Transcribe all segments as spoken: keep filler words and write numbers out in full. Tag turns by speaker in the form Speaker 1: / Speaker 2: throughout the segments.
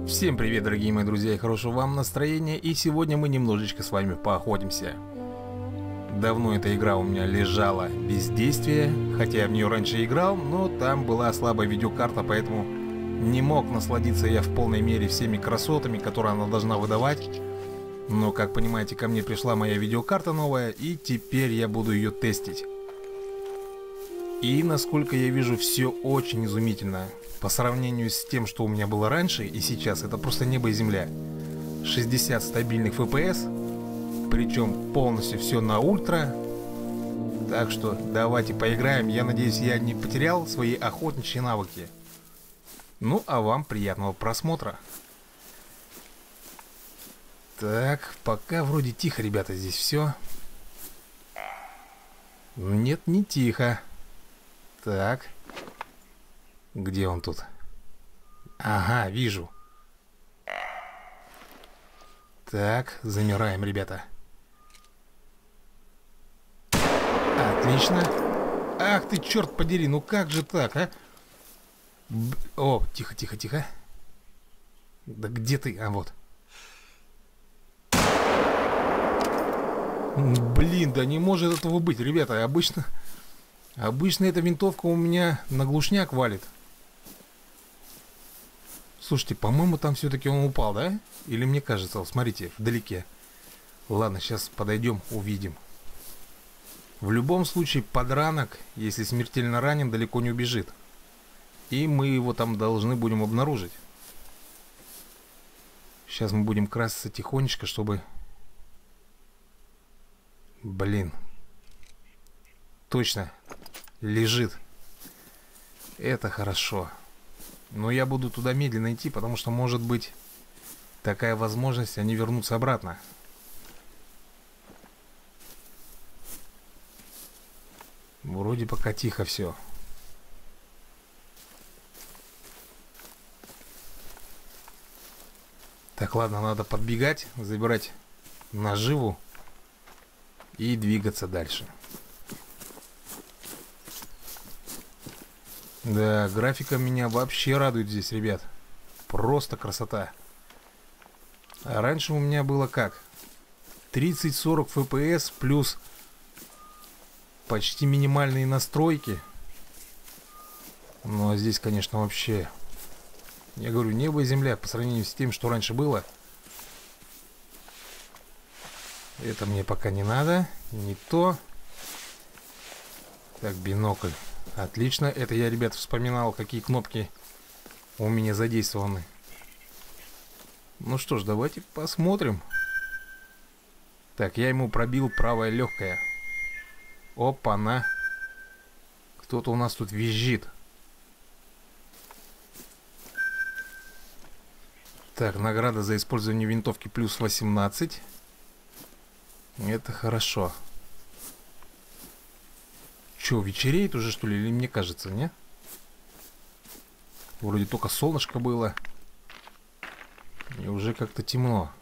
Speaker 1: Всем привет, дорогие мои друзья, и хорошего вам настроения. И сегодня мы немножечко с вами поохотимся. Давно эта игра у меня лежала без действия, хотя я в нее раньше играл, но там была слабая видеокарта, поэтому не мог насладиться я в полной мере всеми красотами, которые она должна выдавать. Но, как понимаете, ко мне пришла моя видеокарта новая, и теперь я буду ее тестить. И, насколько я вижу, все очень изумительно. По сравнению с тем, что у меня было раньше и сейчас, это просто небо и земля. шестьдесят стабильных эф пи эс, причем полностью все на ультра. Так что давайте поиграем. Я надеюсь, я не потерял свои охотничьи навыки. Ну, а вам приятного просмотра. Так, пока вроде тихо, ребята, здесь все. Нет, не тихо. Так. Где он тут? Ага, вижу. Так, замираем, ребята. Отлично. Ах ты, черт подери, ну как же так, а? Б... О, тихо, тихо, тихо. Да где ты? А, вот. Блин, да не может этого быть, ребята. Обычно... Обычно эта винтовка у меня на глушняк валит. Слушайте, по-моему, там все-таки он упал, да? Или мне кажется, смотрите, вдалеке. Ладно, сейчас подойдем, увидим. В любом случае, подранок, если смертельно ранен, далеко не убежит. И мы его там должны будем обнаружить. Сейчас мы будем краситься тихонечко, чтобы... Блин. Точно. Лежит. Это хорошо. Но я буду туда медленно идти, потому что может быть такая возможность, они вернутся обратно. Вроде пока тихо все. Так, ладно, надо подбегать, забирать наживу и двигаться дальше. Да, графика меня вообще радует здесь, ребят. Просто красота. А раньше у меня было как? тридцать-сорок эф пи эс плюс почти минимальные настройки. Ну а здесь, конечно, вообще... Я говорю, небо и земля по сравнению с тем, что раньше было. Это мне пока не надо. Не то. Так, бинокль. Отлично. Это я, ребят, вспоминал, какие кнопки у меня задействованы. Ну что ж, давайте посмотрим. Так, я ему пробил правое легкое. Опа-на. Кто-то у нас тут визжит. Так, награда за использование винтовки плюс восемнадцать. Это хорошо. Че, вечереет уже, что ли? Или мне кажется, не? Вроде только солнышко было. И уже как-то темно.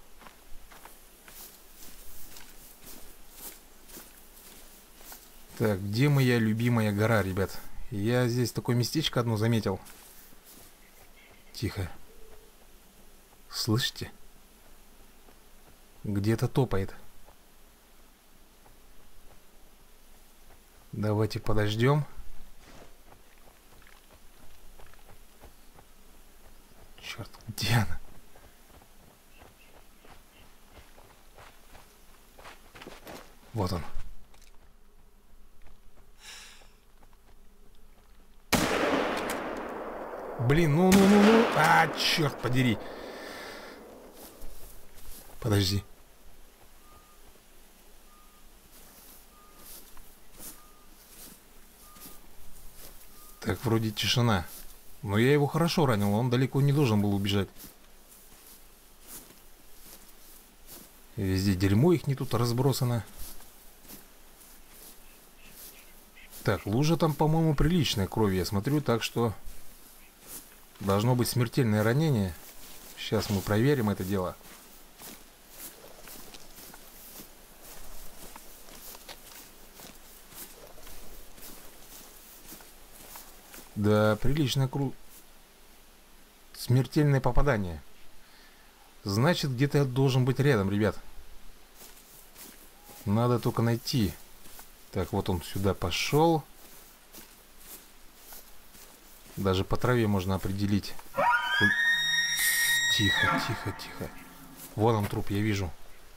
Speaker 1: Так, где моя любимая гора, ребят? Я здесь такое местечко одно заметил. Тихо. Слышите? Где-то топает. Давайте подождем. Черт, где она? Вот он. Блин, ну, ну, ну, ну. А, черт подери. Подожди. Так, вроде тишина. Но я его хорошо ранил, он далеко не должен был убежать. Везде дерьмо их не тут разбросано. Так, лужа там, по-моему, приличная крови, я смотрю, так что должно быть смертельное ранение. Сейчас мы проверим это дело. Да, приличное кру... Смертельное попадание. Значит, где-то я должен быть рядом, ребят. Надо только найти. Так, вот он сюда пошел. Даже по траве можно определить. Тихо, тихо, тихо. Вон он труп, я вижу.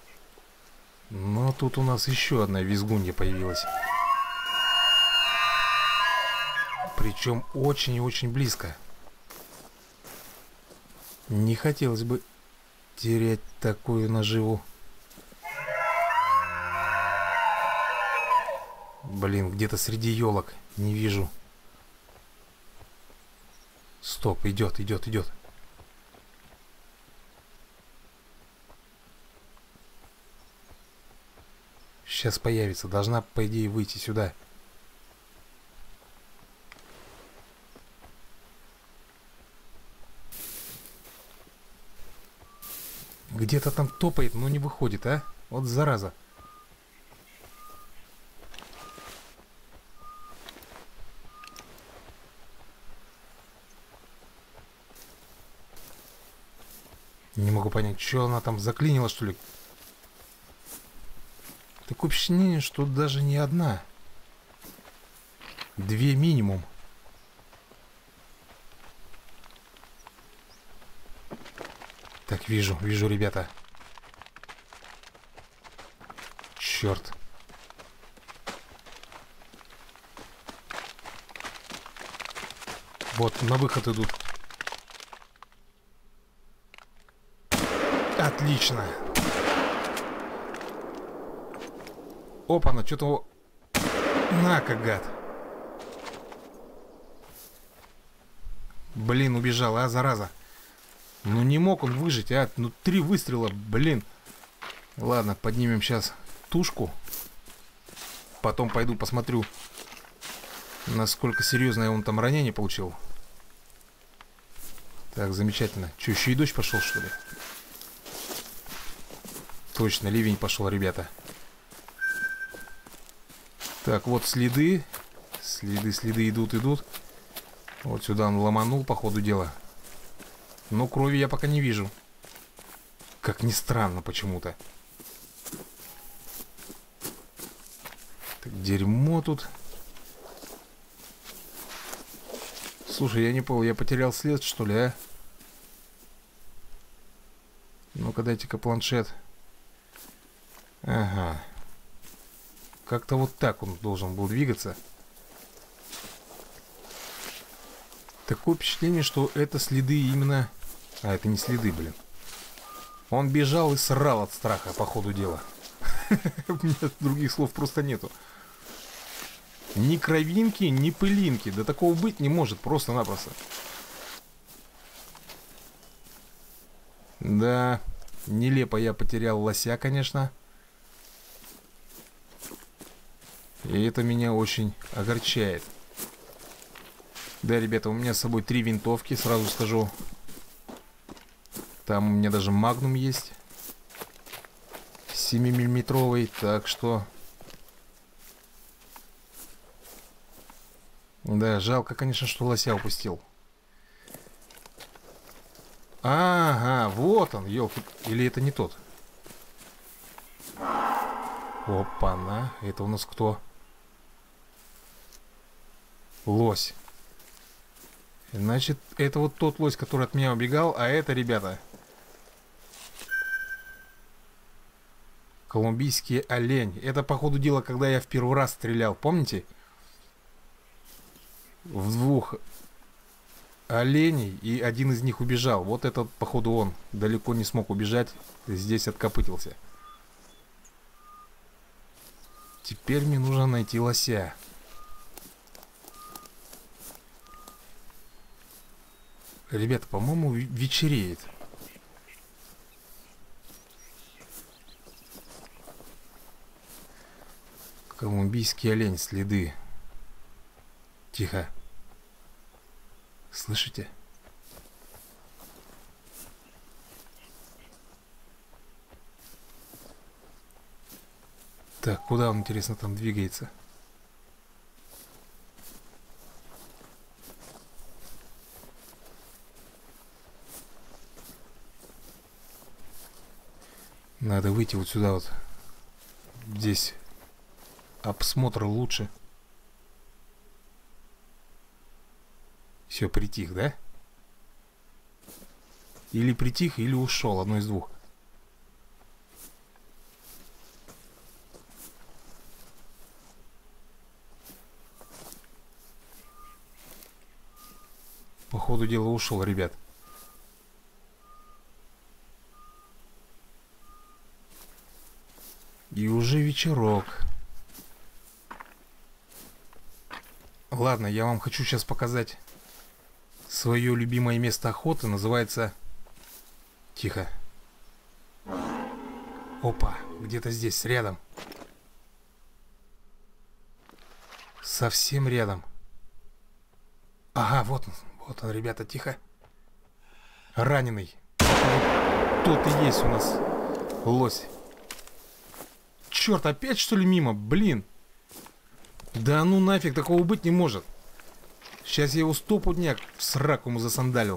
Speaker 1: Но тут у нас еще одна визгунья появилась. Причем очень и очень близко. Не хотелось бы терять такую наживу. Блин, где-то среди елок. Не вижу. Стоп, идет, идет, идет. Сейчас появится. Должна, по идее, выйти сюда. Где-то там топает, но не выходит, а? Вот зараза. Не могу понять, что она там заклинила, что ли? Такое впечатление, что даже не одна. Две минимум. Так, вижу, вижу, ребята. Черт. Вот, на выход идут. Отлично. Опа-на, что-то... На-ка, гад. Блин, убежал, а, зараза. Ну не мог он выжить, а. Ну три выстрела, блин. Ладно, поднимем сейчас тушку. Потом пойду посмотрю, насколько серьезное он там ранение получил. Так, замечательно. Че, еще и дождь пошел, что ли? Точно, ливень пошел, ребята. Так, вот следы. Следы, следы идут, идут. Вот сюда он ломанул, по ходу дела. Но крови я пока не вижу. Как ни странно почему-то. Так, дерьмо тут. Слушай, я не понял, я потерял след, что ли, а? Ну-ка, дайте-ка планшет. Ага. Как-то вот так он должен был двигаться. Такое впечатление, что это следы именно... А, это не следы, блин. Он бежал и срал от страха, по ходу дела. У меня других слов просто нету. Ни кровинки, ни пылинки. Да такого быть не может, просто-напросто. Да, нелепо я потерял лося, конечно. И это меня очень огорчает. Да, ребята, у меня с собой три винтовки, сразу скажу. Там у меня даже магнум есть. семимиллиметровый, так что... Да, жалко, конечно, что лося упустил. Ага, вот он, елки. Или это не тот? Опа-на, это у нас кто? Лось. Значит, это вот тот лось, который от меня убегал. А это, ребята, колумбийский олень. Это, по ходу дела, когда я в первый раз стрелял. Помните? В двух оленей. И один из них убежал. Вот этот, походу, он далеко не смог убежать. Здесь откопытился. Теперь мне нужно найти лося. Ребята, по-моему, вечереет. Колумбийский олень, следы. Тихо. Слышите? Так, куда он, интересно, там двигается? Надо выйти вот сюда вот. Здесь обсмотр лучше. Все, притих, да? Или притих, или ушел. Одно из двух. По ходу дела ушел, ребят. И уже вечерок. Ладно, я вам хочу сейчас показать свое любимое место охоты. Называется... Тихо. Опа, где-то здесь, рядом. Совсем рядом. Ага, вот он, вот он, ребята, тихо. Раненый. Тут и есть у нас лось. Черт, опять что ли мимо? Блин. Да ну нафиг, такого быть не может. Сейчас я его стопудняк в сраку ему засандалил.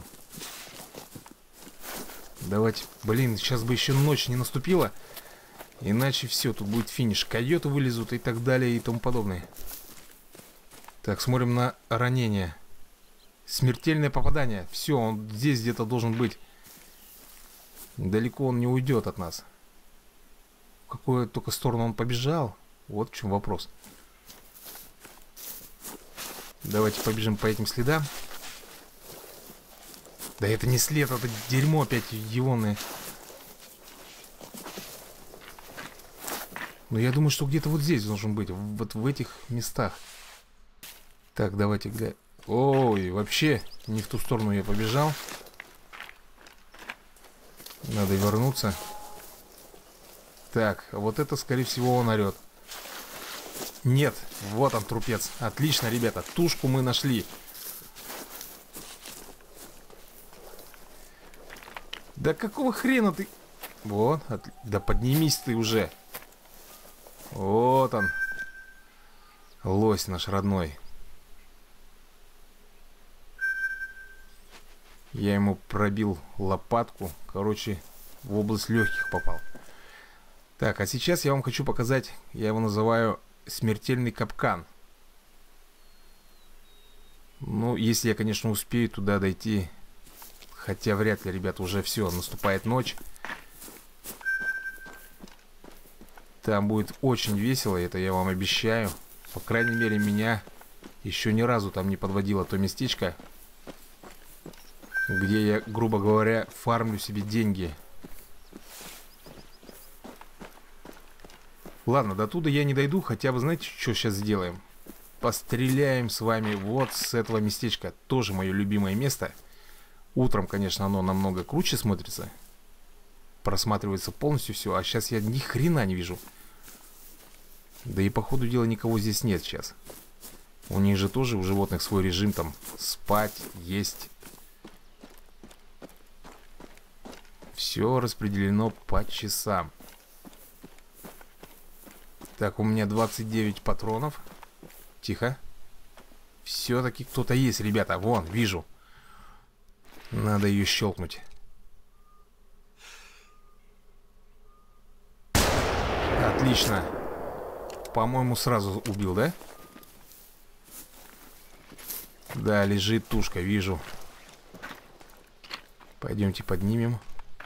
Speaker 1: Давайте, блин, сейчас бы еще ночь не наступила. Иначе все, тут будет финиш. Койоты вылезут и так далее и тому подобное. Так, смотрим на ранение. Смертельное попадание. Все, он здесь где-то должен быть. Далеко он не уйдет от нас. В какую только сторону он побежал? Вот в чем вопрос. Давайте побежим по этим следам. Да это не след, это дерьмо опять егоное. Но я думаю, что где-то вот здесь должен быть. Вот в этих местах. Так, давайте глянем. Ой, вообще не в ту сторону я побежал. Надо вернуться. Так, вот это, скорее всего, он орет. Нет, вот он, трупец. Отлично, ребята, тушку мы нашли. Да какого хрена ты... Вот, от... да поднимись ты уже. Вот он. Лось наш родной. Я ему пробил лопатку. Короче, в область легких попал. Так, а сейчас я вам хочу показать, я его называю смертельный капкан. Ну, если я, конечно, успею туда дойти. Хотя вряд ли, ребята, уже все, наступает ночь. Там будет очень весело, это я вам обещаю. По крайней мере, меня еще ни разу там не подводило то местечко, где я, грубо говоря, фармлю себе деньги. Ладно, до туда я не дойду, хотя бы, знаете, что сейчас сделаем? Постреляем с вами вот с этого местечка. Тоже мое любимое место. Утром, конечно, оно намного круче смотрится. Просматривается полностью все. А сейчас я ни хрена не вижу. Да и по ходу дела никого здесь нет сейчас. У них же тоже у животных свой режим там. Спать, есть. Все распределено по часам. Так, у меня двадцать девять патронов. Тихо. Все-таки кто-то есть, ребята. Вон, вижу. Надо ее щелкнуть. Отлично. По-моему, сразу убил, да? Да, лежит тушка, вижу. Пойдемте поднимем.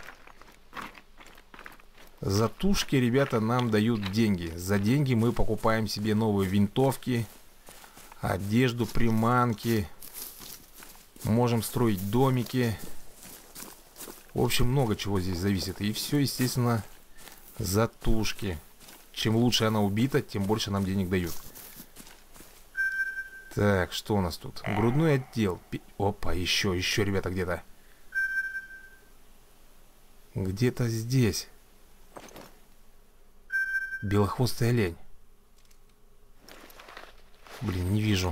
Speaker 1: За тушки, ребята, нам дают деньги. За деньги мы покупаем себе новые винтовки, одежду, приманки. Можем строить домики. В общем, много чего здесь зависит. И все, естественно, за тушки. Чем лучше она убита, тем больше нам денег дают. Так, что у нас тут? Грудной отдел. Опа, еще, еще, ребята, где-то. Где-то здесь. Белохвостый олень. Блин, не вижу.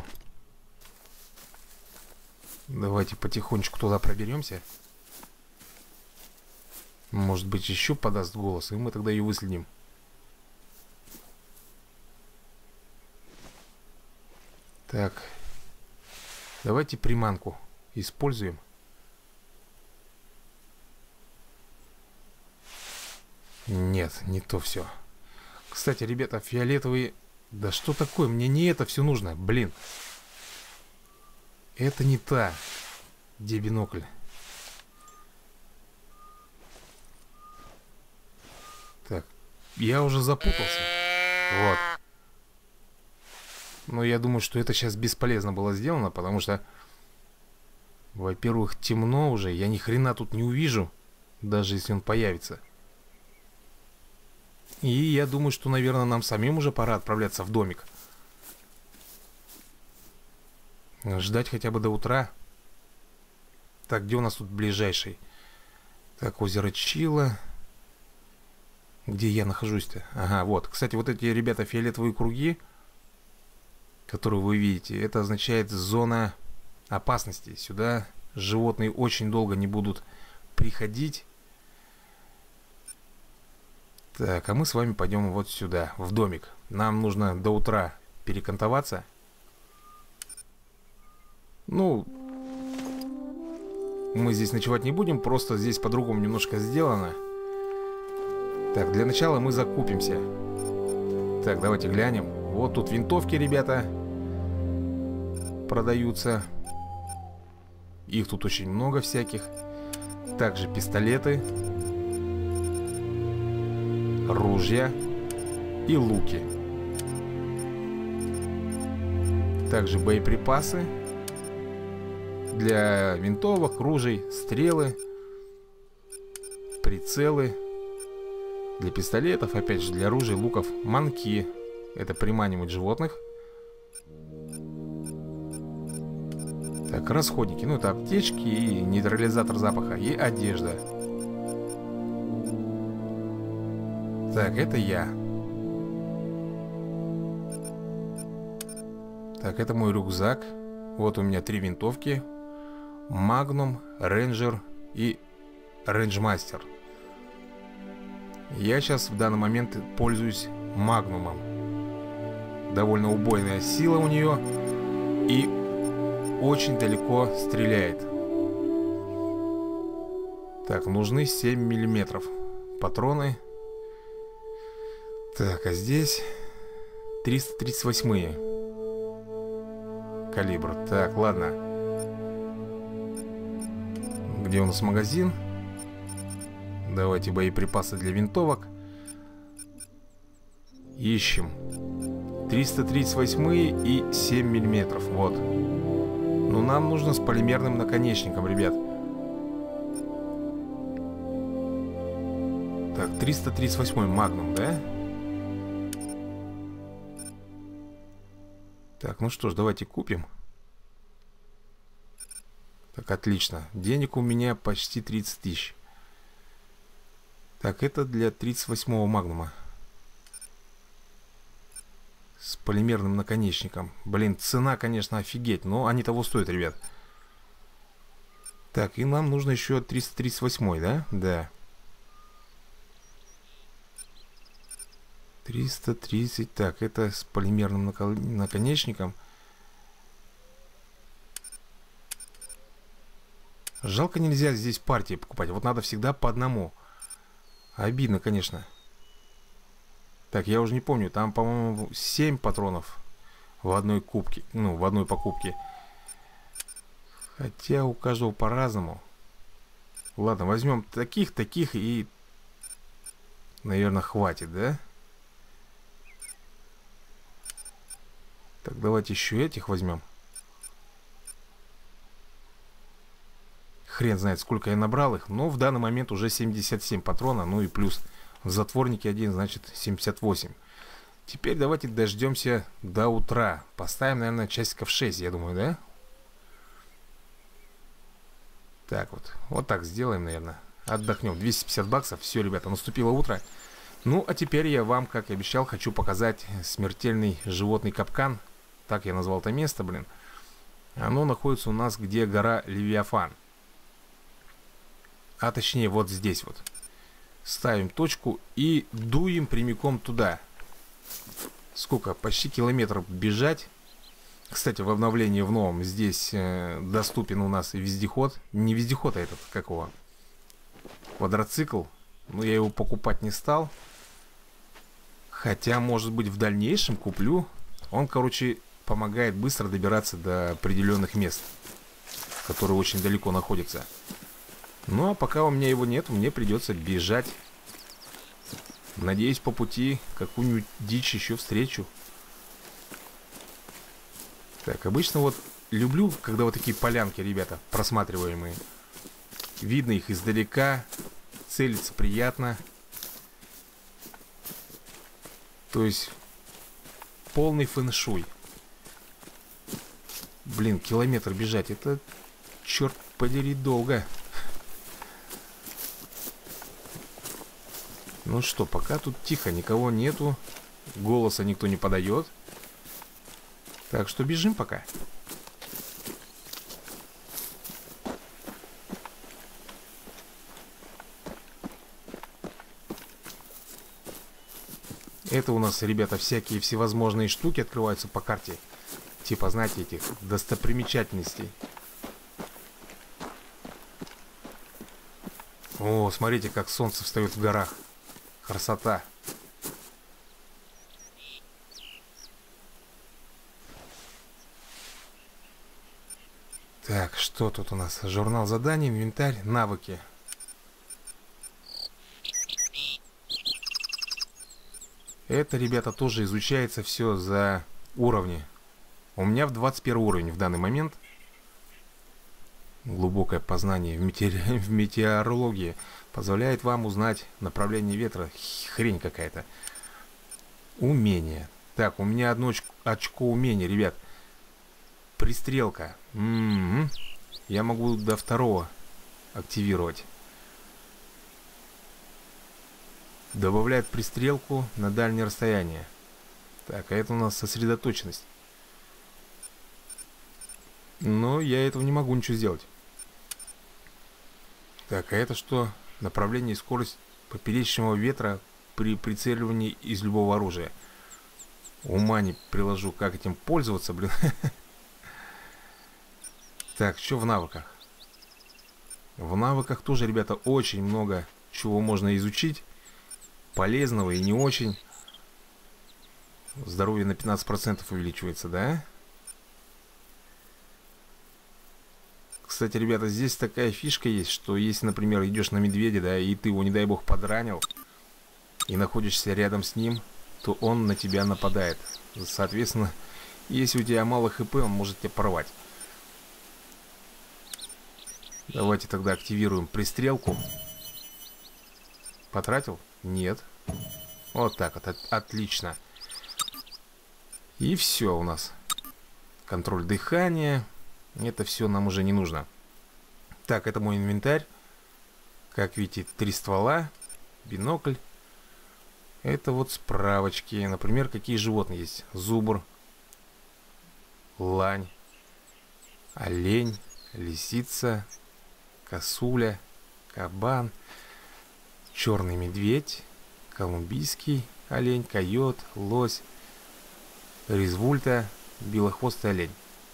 Speaker 1: Давайте потихонечку туда проберемся. Может быть, еще подаст голос, и мы тогда ее выследим. Так. Давайте приманку используем. Нет, не то все. Кстати, ребята, фиолетовые... Да что такое? Мне не это все нужно, блин. Это не та. Где бинокль? Так, я уже запутался. Вот. Но я думаю, что это сейчас бесполезно было сделано, потому что, во-первых, темно уже. Я ни хрена тут не увижу, даже если он появится. И я думаю, что, наверное, нам самим уже пора отправляться в домик. Ждать хотя бы до утра. Так, где у нас тут ближайший? Так, озеро Чила. Где я нахожусь-то? Ага, вот. Кстати, вот эти, ребята, фиолетовые круги, которые вы видите, это означает зона опасности. Сюда животные очень долго не будут приходить. Так, а мы с вами пойдем вот сюда, в домик. Нам нужно до утра перекантоваться. Ну, мы здесь ночевать не будем, просто здесь по-другому немножко сделано. Так, для начала мы закупимся. Так, давайте глянем. Вот тут винтовки, ребята, продаются. Их тут очень много всяких. Также пистолеты, ружья и луки. Также боеприпасы для винтовок, ружей, стрелы, прицелы. Для пистолетов, опять же, для ружей, луков, манки. Это приманивать животных. Так, расходники. Ну, это аптечки и нейтрализатор запаха. И одежда. Так, это я. Так, это мой рюкзак. Вот у меня три винтовки. Магнум, Рейнджер и Рейнджмастер. Я сейчас в данный момент пользуюсь Магнумом. Довольно убойная сила у нее. И очень далеко стреляет. Так, нужны семь миллиметров патроны. Так, а здесь триста тридцать восемь калибр. Так, ладно. Где у нас магазин? Давайте боеприпасы для винтовок. Ищем. триста тридцать восемь и семь миллиметров. Вот. Но нам нужно с полимерным наконечником, ребят. Так, триста тридцать восемь Магнум, да? Так, ну что ж, давайте купим. Так, отлично. Денег у меня почти тридцать тысяч. Так, это для тридцать восьмого Магнума. С полимерным наконечником. Блин, цена, конечно, офигеть. Но они того стоят, ребят. Так, и нам нужно еще триста тридцать восемь, да? Да. триста тридцать. Так, это с полимерным наконечником. Жалко, нельзя здесь партии покупать. Вот надо всегда по одному. Обидно, конечно. Так, я уже не помню. Там, по-моему, семь патронов в одной кубке. Ну, в одной покупке. Хотя у каждого по-разному. Ладно, возьмем таких, таких и... Наверное, хватит, да? Так, давайте еще этих возьмем. Хрен знает, сколько я набрал их. Но в данный момент уже семьдесят семь патрона. Ну и плюс в затворнике один, значит, семьдесят восемь. Теперь давайте дождемся до утра. Поставим, наверное, часиков шесть, я думаю, да? Так вот. Вот так сделаем, наверное. Отдохнем. двести пятьдесят баксов. Все, ребята, наступило утро. Ну, а теперь я вам, как и обещал, хочу показать смертельный животный капкан. Так я назвал это место, блин. Оно находится у нас, где гора Левиафан. А точнее, вот здесь вот. Ставим точку и дуем прямиком туда. Сколько? Почти километр бежать. Кстати, в обновлении в новом здесь э, доступен у нас и вездеход. Не вездеход, а этот, как его? Квадроцикл. Но я его покупать не стал. Хотя, может быть, в дальнейшем куплю. Он, короче, помогает быстро добираться до определенных мест, которые очень далеко находятся. Ну, а пока у меня его нет, мне придется бежать. Надеюсь, по пути какую-нибудь дичь еще встречу. Так, обычно вот люблю, когда вот такие полянки, ребята, просматриваемые. Видно их издалека, целиться приятно. То есть полный фэн-шуй. Блин, километр бежать, это, черт подери, долго. Ну что, пока тут тихо, никого нету. Голоса никто не подает. Так что бежим пока. Это у нас, ребята, всякие всевозможные штуки открываются по карте. Типа, знаете, этих достопримечательностей. О, смотрите, как солнце встает в горах. Красота. Так, что тут у нас? Журнал заданий, инвентарь, навыки. Это, ребята, тоже изучается все за уровни. У меня в двадцать первый уровень в данный момент. Глубокое познание в, метеор... в метеорологии позволяет вам узнать направление ветра. Хрень какая-то. Умение. Так, у меня одно очко, очко умения, ребят. Пристрелка. М-м-м. Я могу до второго активировать. Добавляет пристрелку на дальнее расстояние. Так, а это у нас сосредоточенность. Но я этого не могу ничего сделать. Так, а это что? Направление и скорость поперечного ветра при прицеливании из любого оружия. Ума не приложу, как этим пользоваться, блин. Так, что в навыках? В навыках тоже, ребята, очень много чего можно изучить. Полезного и не очень. Здоровье на пятнадцать процентов увеличивается, да? Кстати, ребята, здесь такая фишка есть, что если, например, идешь на медведя, да, и ты его, не дай бог, подранил, и находишься рядом с ним, то он на тебя нападает. Соответственно, если у тебя мало хп, он может тебя порвать. Давайте тогда активируем пристрелку. Потратил? Нет. Вот так вот, отлично. И все у нас. Контроль дыхания. Это все нам уже не нужно. Так, это мой инвентарь. Как видите, три ствола, бинокль. Это вот справочки. Например, какие животные есть. Зубр, лань, олень, лисица, косуля, кабан, черный медведь, колумбийский олень, койот, лось, резвульта, белохвостый олень.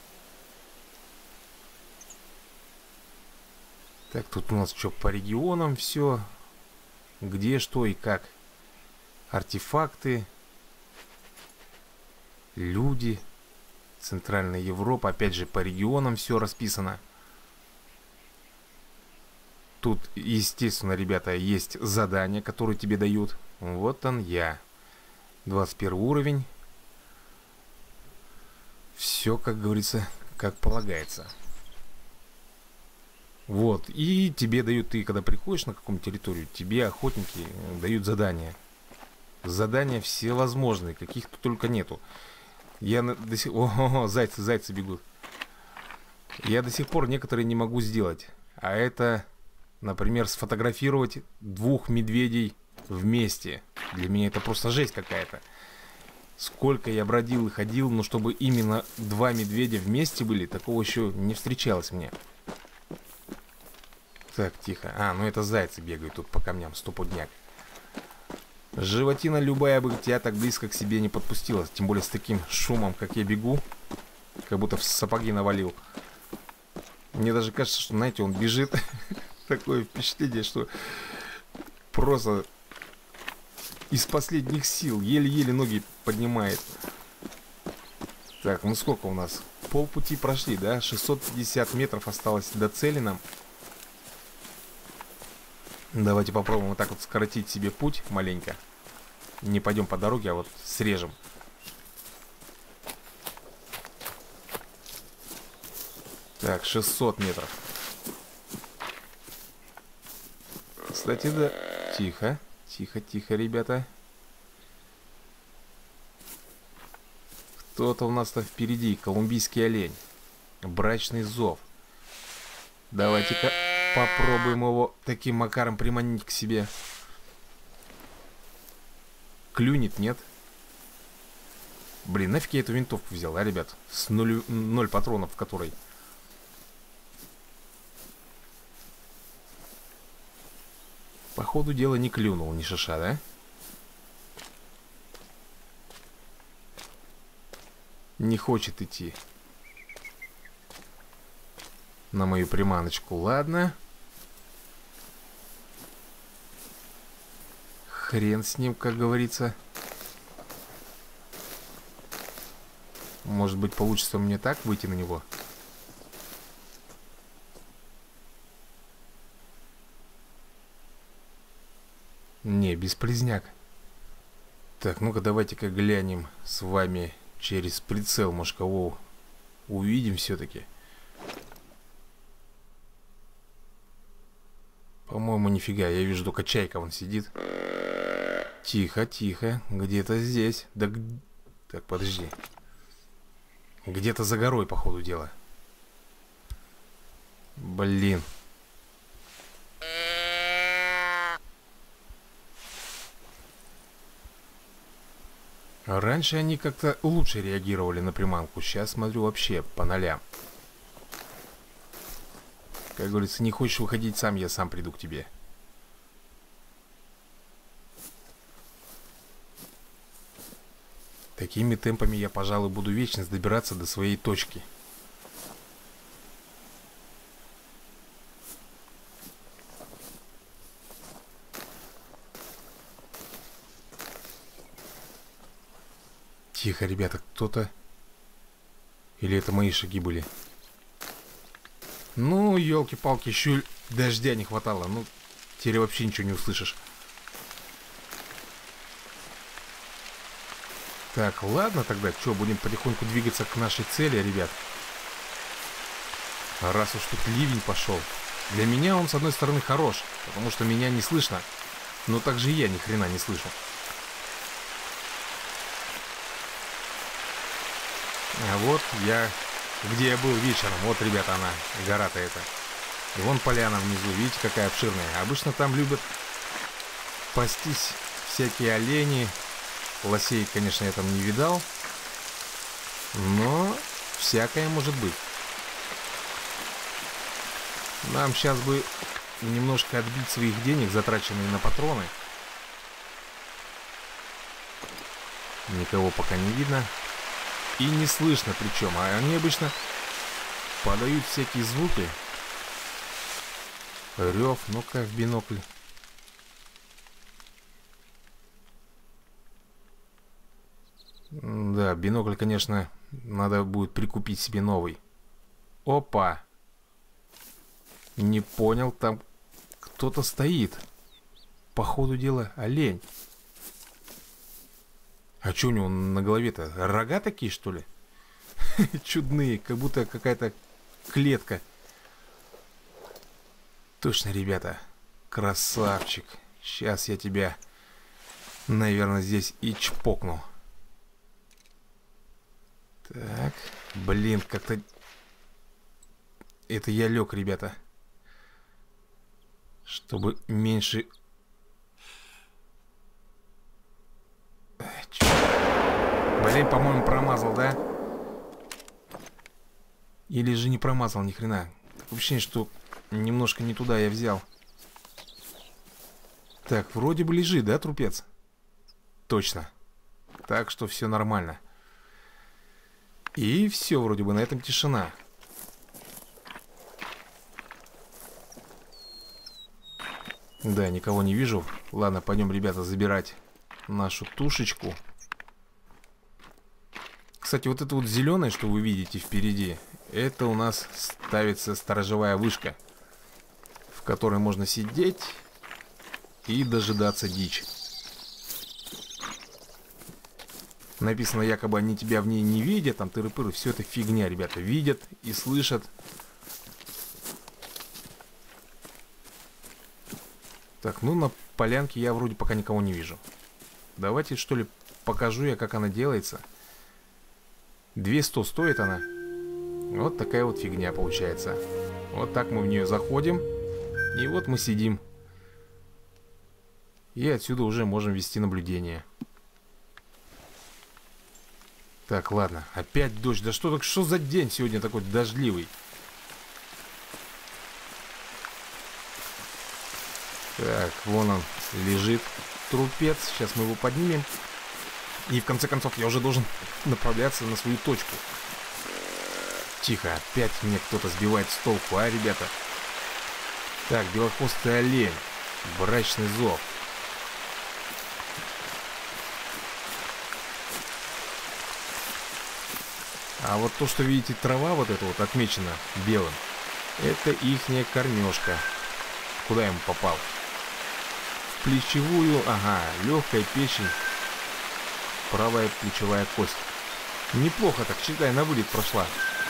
Speaker 1: Так, тут у нас что, по регионам все. Где, что и как. Артефакты. Люди. Центральная Европа. Опять же, по регионам все расписано. Тут, естественно, ребята, есть задания, которые тебе дают. Вот он я. двадцать первый уровень. Все, как говорится, как полагается. Вот, и тебе дают, ты когда приходишь на какую-нибудь территорию, тебе охотники дают задания. Задания всевозможные, каких тут только нету. Я на, до сих... О, зайцы, зайцы бегут. Я до сих пор некоторые не могу сделать. А это, например, сфотографировать двух медведей вместе. Для меня это просто жесть какая-то. Сколько я бродил и ходил, но чтобы именно два медведя вместе были, такого еще не встречалось мне. Так, тихо. А, ну это зайцы бегают тут по камням, стопудняк. Животина любая бы тебя так близко к себе не подпустила. Тем более с таким шумом, как я бегу. Как будто в сапоги навалил. Мне даже кажется, что, знаете, он бежит. Такое впечатление, что Просто из последних сил. Еле-еле ноги поднимает. Так, ну сколько у нас? Полпути прошли, да? шестьсот пятьдесят метров осталось до цели нам. Давайте попробуем вот так вот скоротить себе путь маленько. Не пойдем по дороге, а вот срежем. Так, шестьсот метров. Кстати, да. Тихо, тихо, тихо, ребята. Кто-то у нас-то впереди. Колумбийский олень. Брачный зов. Давайте-ка попробуем его таким макаром приманить к себе. Клюнет, нет? Блин, нафиг я эту винтовку взял, а, ребят? С нулю, ноль патронов в которой. По ходу дела не клюнул ни шиша, да? Не хочет идти на мою приманочку. Ладно. Хрен с ним, как говорится. Может быть, получится мне так выйти на него? Не, бесполезняк. Так, ну-ка давайте-ка глянем с вами через прицел. Может, кого увидим все-таки. По-моему, нифига. Я вижу, только чайка вон сидит. Тихо, тихо. Где-то здесь. Да... Так, подожди. Где-то за горой, по ходу дела. Блин. Раньше они как-то лучше реагировали на приманку. Сейчас, смотрю, вообще по нолям. Как говорится, не хочешь выходить сам, я сам приду к тебе. Такими темпами я, пожалуй, буду вечно добираться до своей точки. Тихо, ребята, кто-то... Или это мои шаги были? Ну, елки-палки, еще дождя не хватало. Ну, теперь вообще ничего не услышишь. Так, ладно тогда, что, будем потихоньку двигаться к нашей цели, ребят. Раз уж тут ливень пошел. Для меня он, с одной стороны, хорош, потому что меня не слышно. Но также и я ни хрена не слышу. А вот я... Где я был вечером. Вот, ребята, она, гора-то эта. И вон поляна внизу, видите, какая обширная. Обычно там любят пастись всякие олени. Лосей, конечно, я там не видал. Но всякое может быть. Нам сейчас бы немножко отбить своих денег, затраченные на патроны. Никого пока не видно. И не слышно причем. А они обычно подают всякие звуки. Рев, ну-ка в бинокль. Да, бинокль, конечно, надо будет прикупить себе новый. Опа! Не понял, там кто-то стоит. По ходу дела олень. А что у него на голове-то? Рога такие, что ли? Чудные, как будто какая-то клетка. Точно, ребята. Красавчик. Сейчас я тебя, наверное, здесь и чпокну. Так, блин, как-то... Это я лег, ребята. Чтобы меньше... Блин, по-моему, промазал, да? Или же не промазал, ни хрена. Такое ощущение, что немножко не туда я взял. Так, вроде бы лежит, да, трупец? Точно. Так что все нормально. И все, вроде бы, на этом тишина. Да, никого не вижу. Ладно, пойдем, ребята, забирать нашу тушечку. Кстати, вот это вот зеленое, что вы видите впереди, это у нас ставится сторожевая вышка, в которой можно сидеть и дожидаться дичь. Написано, якобы они тебя в ней не видят, там тыры-пыры. Все это фигня, ребята. Видят и слышат. Так, ну на полянке я вроде пока никого не вижу. Давайте, что ли, покажу я, как она делается. две сто стоит она. Вот такая вот фигня получается. Вот так мы в нее заходим. И вот мы сидим. И отсюда уже можем вести наблюдение. Так, ладно, опять дождь. Да что так, что за день сегодня такой дождливый? Так, вон он лежит, трупец. Сейчас мы его поднимем. И в конце концов я уже должен направляться на свою точку. Тихо, опять меня кто-то сбивает с толку, а, ребята? Так, белохвостый олень. Брачный зов. А вот то, что видите, трава вот эта вот отмечена белым, это ихняя кормежка. Куда я ему попал? В плечевую, ага, легкая печень, правая плечевая кость. Неплохо так, считай, на вылет прошла.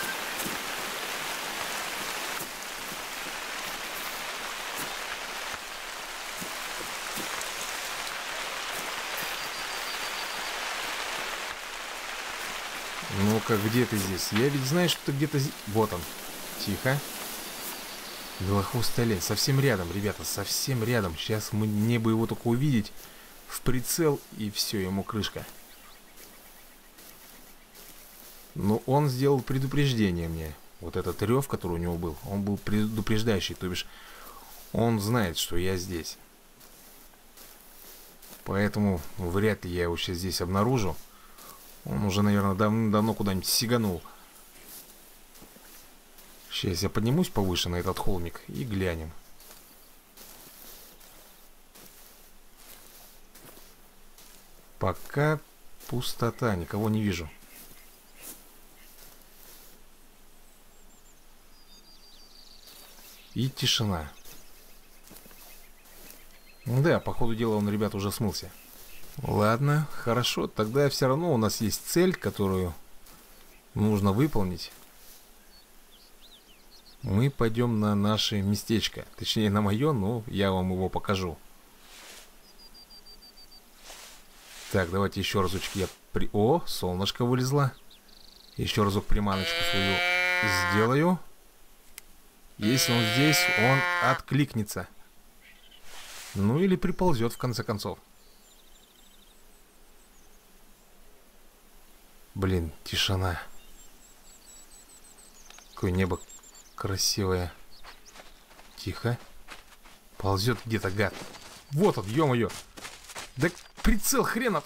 Speaker 1: Ну-ка, где ты здесь? Я ведь знаю, что ты где-то здесь. Вот он. Тихо. Белохвостый олень. Совсем рядом, ребята, совсем рядом. Сейчас мы, мне бы его только увидеть в прицел, и все, ему крышка. Но он сделал предупреждение мне. Вот этот рев, который у него был, он был предупреждающий. То бишь, он знает, что я здесь. Поэтому вряд ли я его сейчас здесь обнаружу. Он уже, наверное, давно куда-нибудь сиганул. Сейчас я поднимусь повыше на этот холмик и глянем. Пока пустота, никого не вижу. И тишина. Да, по ходу дела он, ребят, уже смылся. Ладно, хорошо, тогда все равно у нас есть цель, которую нужно выполнить. Мы пойдем на наше местечко. Точнее, на мое, но я вам его покажу. Так, давайте еще разочек я при... О, солнышко вылезло. Еще разок приманочку свою сделаю. Если он здесь, он откликнется. Ну или приползет в конце концов. Блин, тишина. Какое небо красивое. Тихо. Ползет где-то гад. Вот он, ё-моё. Да прицел хренов.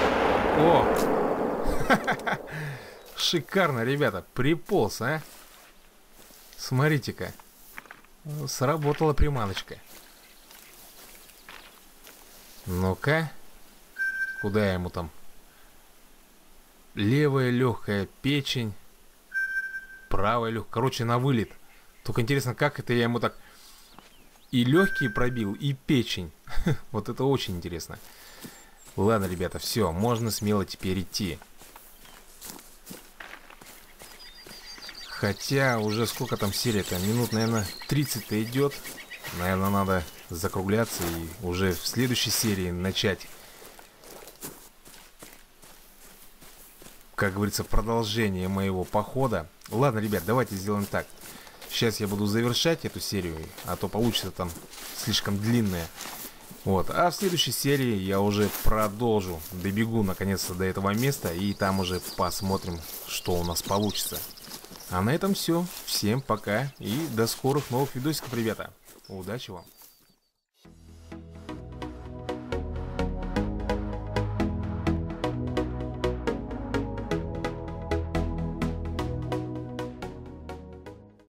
Speaker 1: О! Шикарно, ребята. Приполз, а? Смотрите-ка. Сработала приманочка. Ну-ка. Куда я ему там? Левая легкая печень. Правая легкая. Короче, на вылет. Только интересно, как это я ему так и легкие пробил, и печень. Вот это очень интересно. Ладно, ребята, все. Можно смело теперь идти. Хотя уже сколько там серия-то? Минут, наверное, тридцать-то идет. Наверное, надо закругляться и уже в следующей серии начать, как говорится, продолжение моего похода. Ладно, ребят, давайте сделаем так. Сейчас я буду завершать эту серию, а то получится там слишком длинная. Вот, а в следующей серии я уже продолжу. Добегу наконец-то до этого места, и там уже посмотрим, что у нас получится. А на этом все. Всем пока и до скорых новых видосиков, ребята. Удачи вам.